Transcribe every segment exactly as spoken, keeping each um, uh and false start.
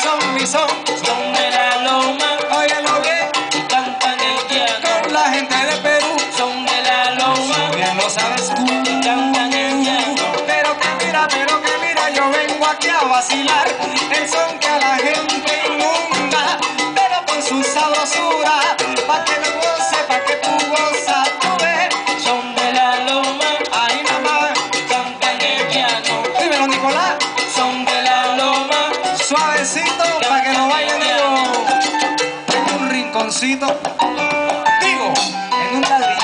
son, mi son. Son de la loma, Oye lo bien, cantan el llano. con la gente de Perú. Son de la loma, Bien lo sabes tú. cantan el llano. Pero que mira, pero que mira, yo vengo aquí a vacilar. El son que a la gente inunda, pero con su sabrosura, pa' que lo goce, pa' que tú gozas, tú ves. Son de la loma, Ahí nomás, cantan el llano. dímelo Nicolás, Son de la loma, suavecito, pa' que no vayan digo, en un rinconcito, digo, en un ladrillito.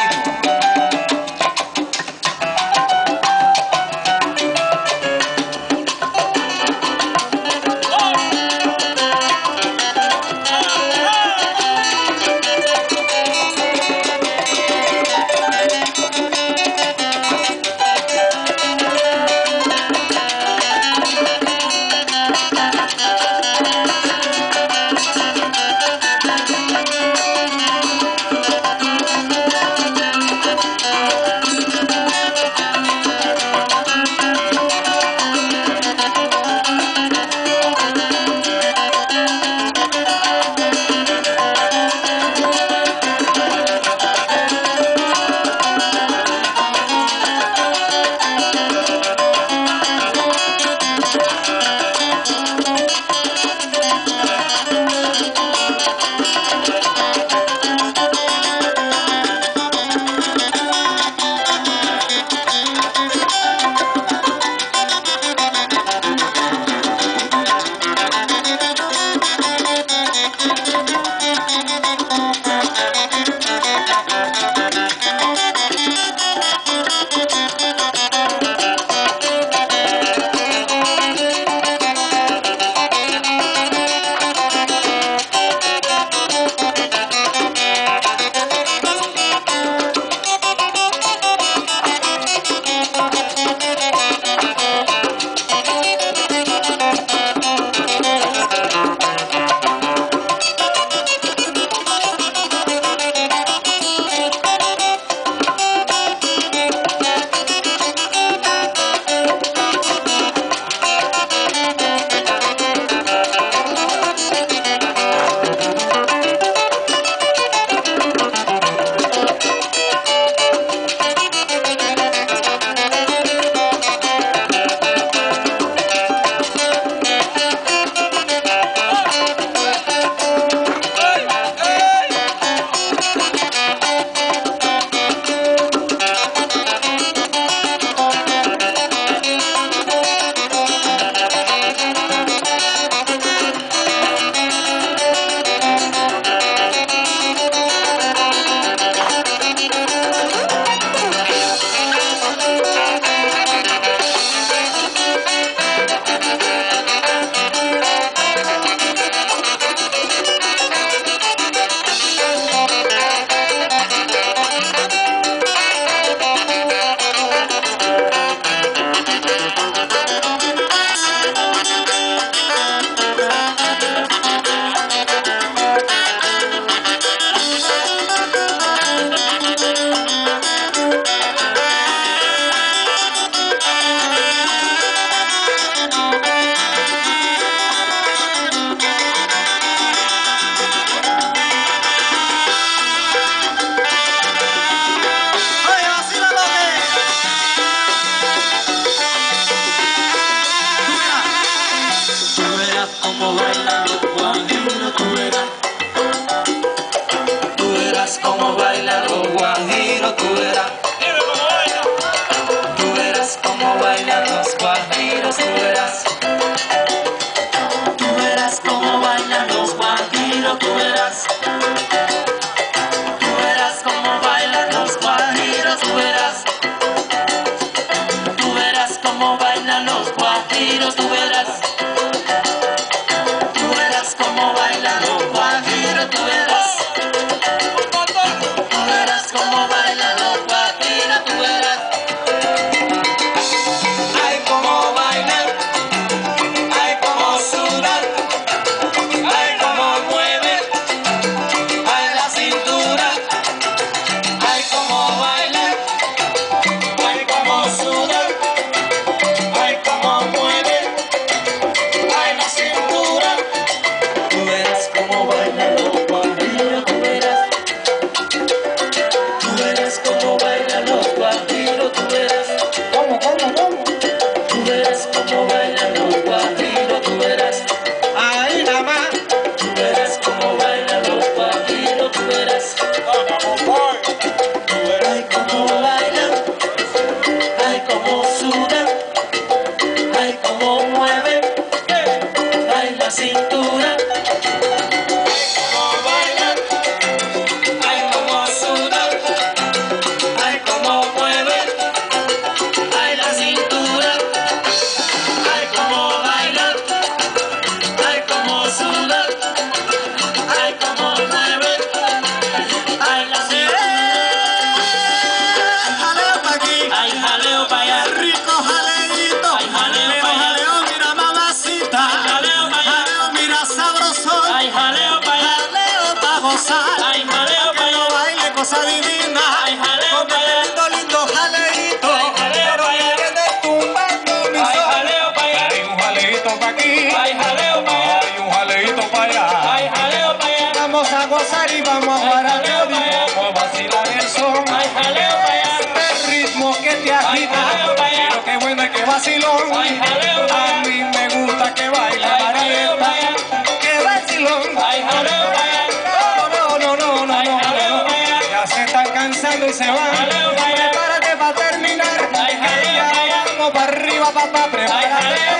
cosa divina, Ay, jaleo con pa' allá. este lindo, lindo jaleíto, Ay, jaleo pero pa' allá. me viene tumbando mi Ay, sol. jaleo pa' allá. Hay un jaleíto pa' aquí, Ay, jaleo pa' allá. hay un jaleíto pa' allá. Ay, jaleo pa' allá. Vamos a gozar y vamos a Ay, guaratear y jaleo pa' allá. vamos a vacilar el son. Ay, jaleo pa' allá. Este ritmo que te agita, Ay, jaleo pa' allá. pero qué bueno y qué vacilón. Ay, jaleo pa' allá. A mí me gusta que baile Ay, jaleo pa' Marieta, allá. que vacilón. Ay, jaleo pa' allá. No, no, no, no, no, Ay, no, jaleo no. pa' allá. Ya se están cansando y se van. Jaleo pa' allá. Prepárate para terminar. Ay, jaleo Ya pa' allá. vamos para arriba, papá, Ay, prepárate. jaleo